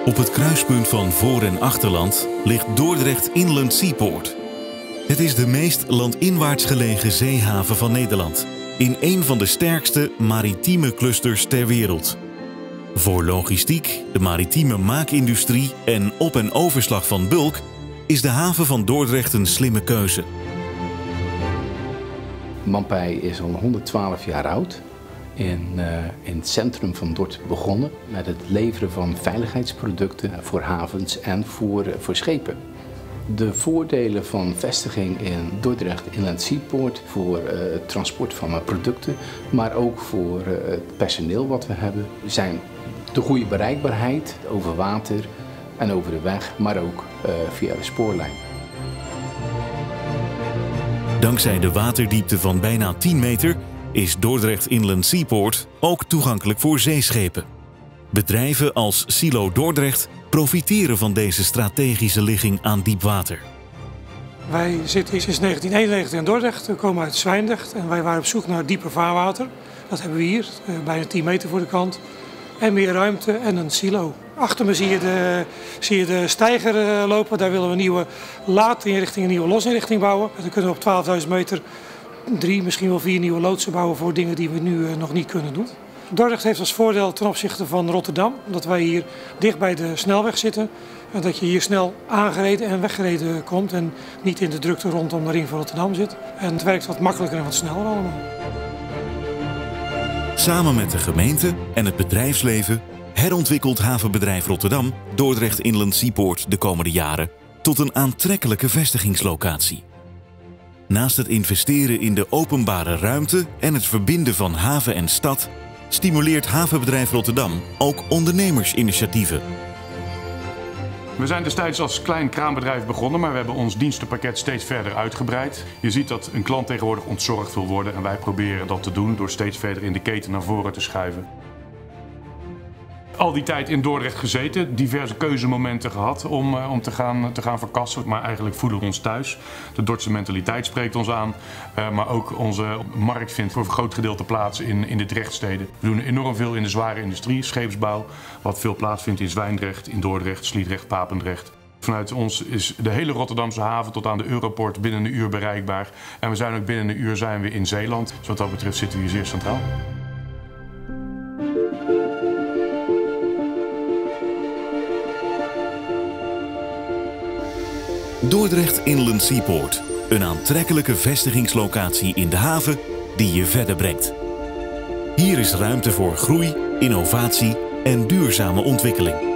Op het kruispunt van voor- en achterland ligt Dordrecht Inland Seaport. Het is de meest landinwaarts gelegen zeehaven van Nederland, in een van de sterkste maritieme clusters ter wereld. Voor logistiek, de maritieme maakindustrie en op- en overslag van bulk is de haven van Dordrecht een slimme keuze. Mampij is al 112 jaar oud. In het centrum van Dordrecht begonnen met het leveren van veiligheidsproducten voor havens en voor schepen. De voordelen van vestiging in Dordrecht Inland Seaport voor het transport van producten, maar ook voor het personeel wat we hebben, zijn de goede bereikbaarheid over water en over de weg, maar ook via de spoorlijn. Dankzij de waterdiepte van bijna 10 meter is Dordrecht Inland Seaport ook toegankelijk voor zeeschepen. Bedrijven als Silo Dordrecht profiteren van deze strategische ligging aan diep water. Wij zitten sinds 1991 in Dordrecht, we komen uit Zwijndrecht en wij waren op zoek naar dieper vaarwater. Dat hebben we hier, bijna 10 meter voor de kant. En meer ruimte en een silo. Achter me zie je de steiger lopen, daar willen we een nieuwe laadinrichting, een nieuwe losinrichting bouwen. Dan kunnen we op 12.000 meter 3, misschien wel 4 nieuwe loodsen bouwen voor dingen die we nu nog niet kunnen doen. Dordrecht heeft als voordeel ten opzichte van Rotterdam dat wij hier dicht bij de snelweg zitten. En dat je hier snel aangereden en weggereden komt en niet in de drukte rondom de ring van Rotterdam zit. En het werkt wat makkelijker en wat sneller allemaal. Samen met de gemeente en het bedrijfsleven herontwikkelt havenbedrijf Rotterdam Dordrecht Inland Seaport de komende jaren tot een aantrekkelijke vestigingslocatie. Naast het investeren in de openbare ruimte en het verbinden van haven en stad stimuleert havenbedrijf Rotterdam ook ondernemersinitiatieven. We zijn destijds als klein kraambedrijf begonnen, maar we hebben ons dienstenpakket steeds verder uitgebreid. Je ziet dat een klant tegenwoordig ontzorgd wil worden en wij proberen dat te doen door steeds verder in de keten naar voren te schuiven. Al die tijd in Dordrecht gezeten, diverse keuzemomenten gehad om te gaan verkassen, maar eigenlijk voelen we ons thuis. De Dordtse mentaliteit spreekt ons aan, maar ook onze markt vindt voor een groot gedeelte plaats in de Drechtsteden. We doen enorm veel in de zware industrie, scheepsbouw, wat veel plaatsvindt in Zwijndrecht, in Dordrecht, Sliedrecht, Papendrecht. Vanuit ons is de hele Rotterdamse haven tot aan de Europort binnen een uur bereikbaar. En we zijn ook binnen een uur zijn we in Zeeland. Dus wat dat betreft zitten we hier zeer centraal. Dordrecht Inland Seaport, een aantrekkelijke vestigingslocatie in de haven die je verder brengt. Hier is ruimte voor groei, innovatie en duurzame ontwikkeling.